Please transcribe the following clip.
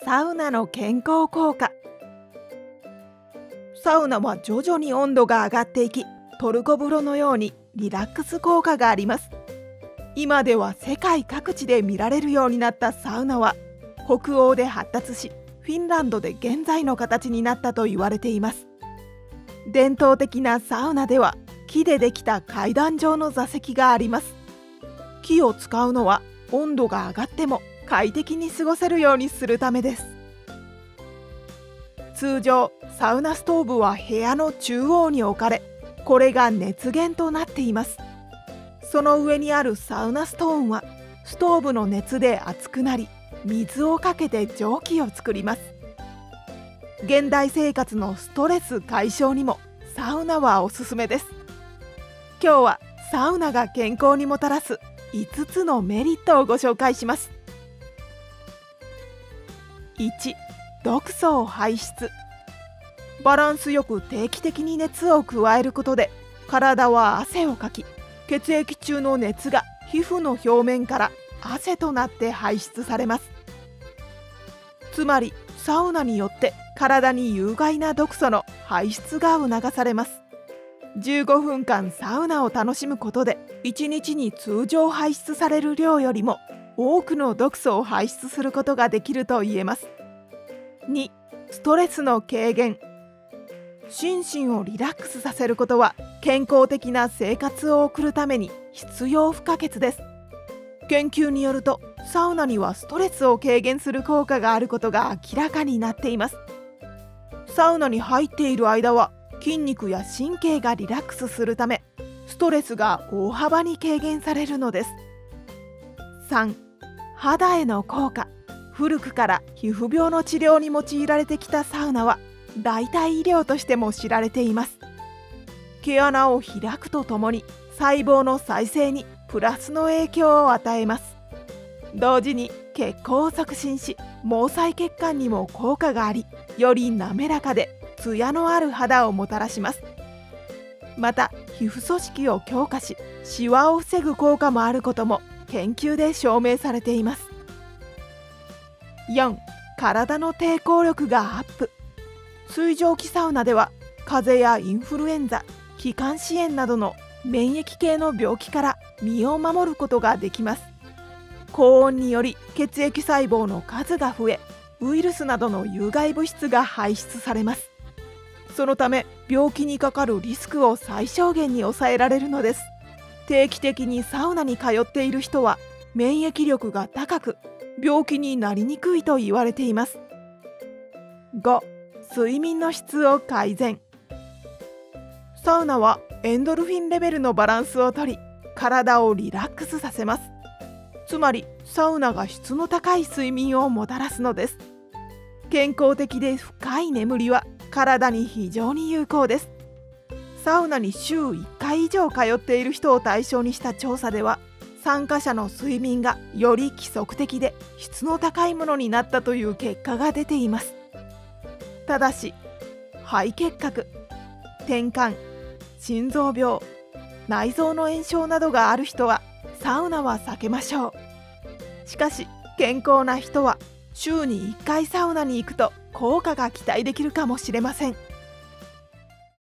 サウナの健康効果。サウナは徐々に温度が上がっていき、トルコ風呂のようにリラックス効果があります。今では世界各地で見られるようになったサウナは、北欧で発達し、フィンランドで現在の形になったと言われています。伝統的なサウナでは、木でできた階段状の座席があります。木を使うのは温度が上がっても快適に過ごせるようにするためです。通常、サウナストーブは部屋の中央に置かれ、これが熱源となっています。その上にあるサウナストーンは、ストーブの熱で熱くなり、水をかけて蒸気を作ります。現代生活のストレス解消にもサウナはおすすめです。今日はサウナが健康にもたらす5つのメリットをご紹介します。1、毒素を排出。バランスよく定期的に熱を加えることで、体は汗をかき、血液中の熱が皮膚の表面から汗となって排出されます。つまりサウナによって体に有害な毒素の排出が促されます。15分間サウナを楽しむことで、1日に通常排出される量よりも多くの毒素を排出することができると言えます。2、ストレスの軽減。心身をリラックスさせることは健康的な生活を送るために必要不可欠です。研究によると、サウナにはストレスを軽減する効果があることが明らかになっています。サウナに入っている間は筋肉や神経がリラックスするため、ストレスが大幅に軽減されるのです。3、肌への効果。古くから皮膚病の治療に用いられてきたサウナは代替医療としても知られています。毛穴を開くとともに細胞の再生にプラスの影響を与えます。同時に血行を促進し、毛細血管にも効果があり、より滑らかでツヤのある肌をもたらします。また皮膚組織を強化し、シワを防ぐ効果もあることも研究で証明されています。4、体の抵抗力がアップ。水蒸気サウナでは風邪やインフルエンザ、気管支炎などの免疫系の病気から身を守ることができます。高温により血液細胞の数が増え、ウイルスなどの有害物質が排出されます。そのため病気にかかるリスクを最小限に抑えられるのです。定期的にサウナに通っている人は免疫力が高く、病気になりにくいと言われています。5、睡眠の質を改善。サウナはエンドルフィンレベルのバランスをとり、体をリラックスさせます。つまりサウナが質の高い睡眠をもたらすのです。健康的で深い眠りは体に非常に有効です。サウナに週1回以上通っている人を対象にした調査では、参加者の睡眠がより規則的で質の高いものになったという結果が出ています。ただし、肺結核、転換、心臓病、内臓の炎症などがある人はサウナは避けましょう。しかし健康な人は週に1回サウナに行くと効果が期待できるかもしれません。